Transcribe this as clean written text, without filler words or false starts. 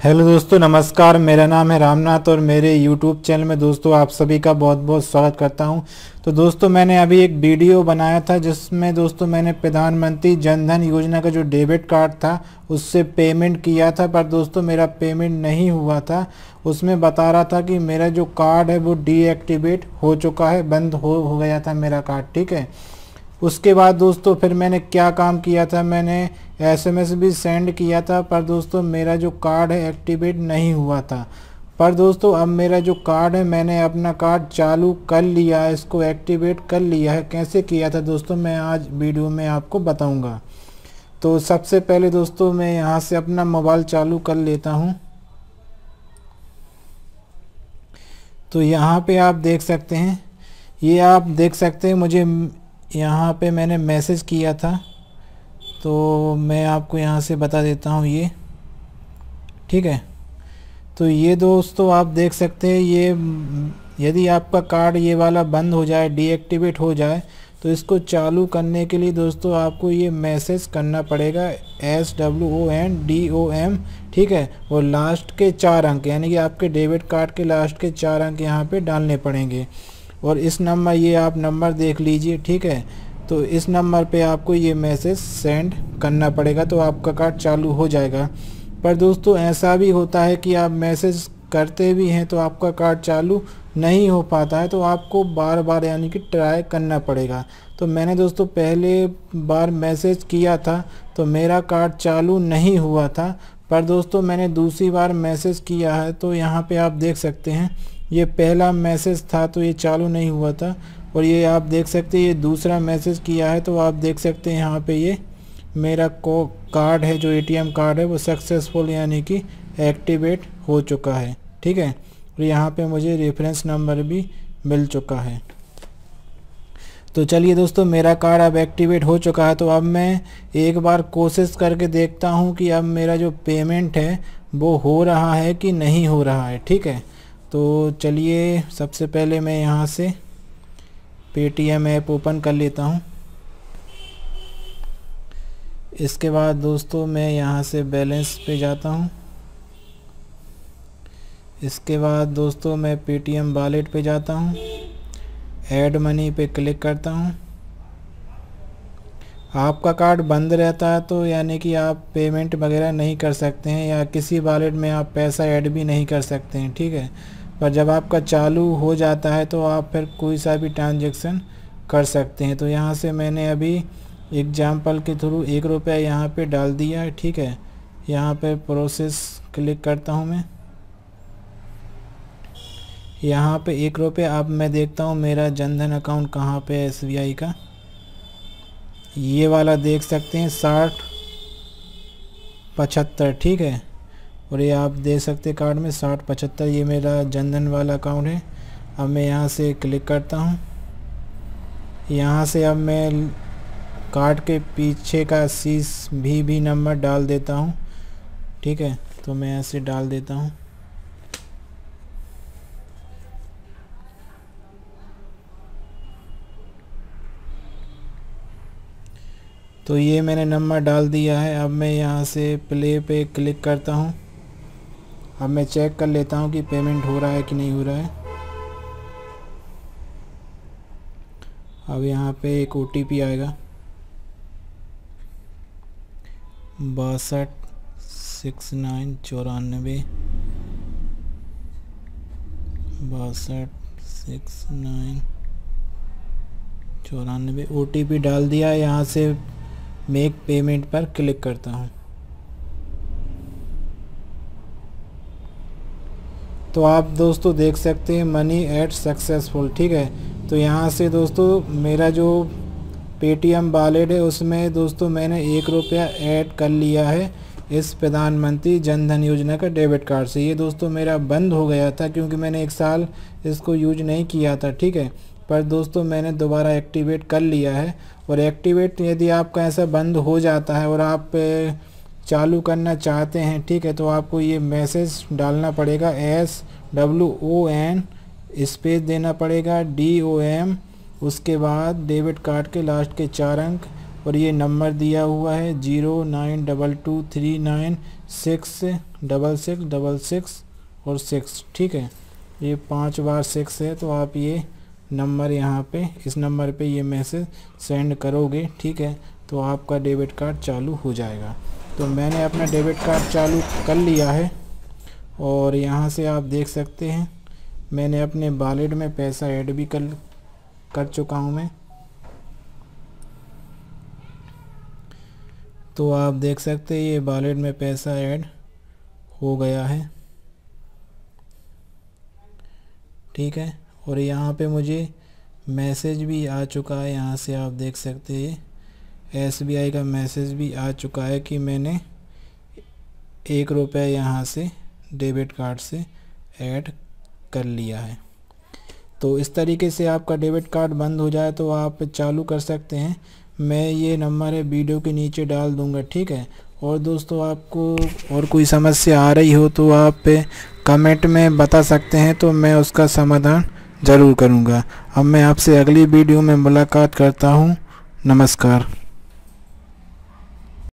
Hello दोस्तों, नमस्कार। मेरा नाम है रामनाथ और मेरे यूट्यूब चैनल में दोस्तों आप सभी का बहुत बहुत स्वागत करता हूं। तो दोस्तों मैंने अभी एक वीडियो बनाया था जिसमें दोस्तों मैंने प्रधानमंत्री जन धन योजना का जो डेबिट कार्ड था उससे पेमेंट किया था, पर दोस्तों मेरा पेमेंट नहीं हुआ था। उसमें बता रहा था कि मेरा जो कार्ड है वो डीएक्टिवेट हो चुका है, बंद हो गया था मेरा कार्ड। ठीक है, उसके बाद दोस्तों फिर मैंने क्या काम किया था, मैंने एसएमएस भी सेंड किया था, पर दोस्तों मेरा जो कार्ड है एक्टिवेट नहीं हुआ था। पर दोस्तों अब मेरा जो कार्ड है, मैंने अपना कार्ड चालू कर लिया है, इसको एक्टिवेट कर लिया है। कैसे किया था दोस्तों मैं आज वीडियो में आपको बताऊंगा। तो सबसे पहले दोस्तों मैं यहाँ से अपना मोबाइल चालू कर लेता हूँ। तो यहाँ पे आप देख सकते हैं, ये आप देख सकते हैं मुझे यहाँ पे मैंने मैसेज किया था, तो मैं आपको यहाँ से बता देता हूँ ये। ठीक है, तो ये दोस्तों आप देख सकते हैं, ये यदि आपका कार्ड ये वाला बंद हो जाए, डीएक्टिवेट हो जाए, तो इसको चालू करने के लिए दोस्तों आपको ये मैसेज करना पड़ेगा SWONDOM। ठीक है, और लास्ट के 4 अंक यानी कि आपके डेबिट कार्ड के लास्ट के 4 अंक यहाँ पे डालने पड़ेंगे। और इस नंबर, ये आप नंबर देख लीजिए। ठीक है, तो इस नंबर पे आपको ये मैसेज सेंड करना पड़ेगा, तो आपका कार्ड चालू हो जाएगा। पर दोस्तों ऐसा भी होता है कि आप मैसेज करते भी हैं तो आपका कार्ड चालू नहीं हो पाता है, तो आपको बार बार यानी कि ट्राई करना पड़ेगा। तो मैंने दोस्तों पहले बार मैसेज किया था तो मेरा कार्ड चालू नहीं हुआ था, पर दोस्तों मैंने दूसरी बार मैसेज किया है, तो यहाँ पे आप देख सकते हैं ये पहला मैसेज था तो ये चालू नहीं हुआ था, और ये आप देख सकते हैं ये दूसरा मैसेज किया है, तो आप देख सकते हैं यहाँ पे ये मेरा कार्ड है, जो एटीएम कार्ड है वो सक्सेसफुल यानी कि एक्टिवेट हो चुका है। ठीक है, और यहाँ पे मुझे रेफरेंस नंबर भी मिल चुका है। तो चलिए दोस्तों, मेरा कार्ड अब एक्टिवेट हो चुका है, तो अब मैं एक बार कोशिश करके देखता हूँ कि अब मेरा जो पेमेंट है वो हो रहा है कि नहीं हो रहा है। ठीक है, तो चलिए सबसे पहले मैं यहाँ से पेटीएम ऐप ओपन कर लेता हूँ। इसके बाद दोस्तों मैं यहाँ से बैलेंस पे जाता हूँ। इसके बाद दोस्तों मैं पेटीएम वॉलेट पे जाता हूँ, ऐड मनी पे क्लिक करता हूँ। आपका कार्ड बंद रहता है तो यानी कि आप पेमेंट वगैरह नहीं कर सकते हैं, या किसी वॉलेट में आप पैसा ऐड भी नहीं कर सकते हैं। ठीक है, पर जब आपका चालू हो जाता है तो आप फिर कोई सा भी ट्रांजैक्शन कर सकते हैं। तो यहाँ से मैंने अभी एग्जाम्पल के थ्रू 1 रुपया यहाँ पे डाल दिया है। ठीक है, यहाँ पे प्रोसेस क्लिक करता हूँ मैं, यहाँ पे 1 रुपया। अब मैं देखता हूँ मेरा जनधन अकाउंट कहाँ पे है, SBI का ये वाला देख सकते हैं 6075। ठीक है, और ये आप देख सकते हैं कार्ड में 6075, ये मेरा जनधन वाला अकाउंट है। अब मैं यहाँ से क्लिक करता हूँ, यहाँ से अब मैं कार्ड के पीछे का CVV नंबर डाल देता हूँ। ठीक है, तो मैं ऐसे डाल देता हूँ। तो ये मैंने नंबर डाल दिया है। अब मैं यहाँ से प्ले पे क्लिक करता हूँ। अब मैं चेक कर लेता हूँ कि पेमेंट हो रहा है कि नहीं हो रहा है। अब यहाँ पे एक OTP आएगा 62 69 94 62 69 94 OTP डाल दिया। यहाँ से मेक पेमेंट पर क्लिक करता हूँ। तो आप दोस्तों देख सकते हैं मनी ऐड सक्सेसफुल। ठीक है, तो यहाँ से दोस्तों मेरा जो पेटीएम वॉलेट है उसमें दोस्तों मैंने 1 रुपया ऐड कर लिया है इस प्रधानमंत्री जन धन योजना का डेबिट कार्ड से। ये दोस्तों मेरा बंद हो गया था क्योंकि मैंने 1 साल इसको यूज नहीं किया था। ठीक है, पर दोस्तों मैंने दोबारा एक्टिवेट कर लिया है। और एक्टिवेट यदि आपका ऐसा बंद हो जाता है और आप चालू करना चाहते हैं, ठीक है, तो आपको ये मैसेज डालना पड़ेगा SWON स्पेस देना पड़ेगा DOM, उसके बाद डेबिट कार्ड के लास्ट के 4 अंक और ये नंबर दिया हुआ है 0922396666 और 6, ठीक है। ये 5 बार 6 है, तो आप ये नंबर यहाँ पे, इस नंबर पे ये मैसेज सेंड करोगे, ठीक है, तो आपका डेबिट कार्ड चालू हो जाएगा। तो मैंने अपना डेबिट कार्ड चालू कर लिया है और यहाँ से आप देख सकते हैं मैंने अपने वॉलेट में पैसा ऐड भी कर चुका हूँ मैं। तो आप देख सकते हैं ये वॉलेट में पैसा ऐड हो गया है, ठीक है। और यहाँ पे मुझे मैसेज भी आ चुका है, यहाँ से आप देख सकते हैं SBI का मैसेज भी आ चुका है कि मैंने 1 रुपये यहाँ से डेबिट कार्ड से ऐड कर लिया है। तो इस तरीके से आपका डेबिट कार्ड बंद हो जाए तो आप चालू कर सकते हैं। मैं ये नंबर है वीडियो के नीचे डाल दूंगा, ठीक है। और दोस्तों आपको और कोई समस्या आ रही हो तो आप कमेंट में बता सकते हैं, तो मैं उसका समाधान ज़रूर करूंगा। अब मैं आपसे अगली वीडियो में मुलाकात करता हूं। नमस्कार।